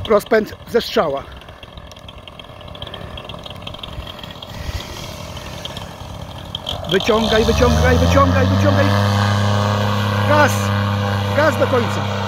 rozpęd ze strzała. Wyciągaj, wyciągaj, wyciągaj, wyciągaj. Gaz! Gaz do końca.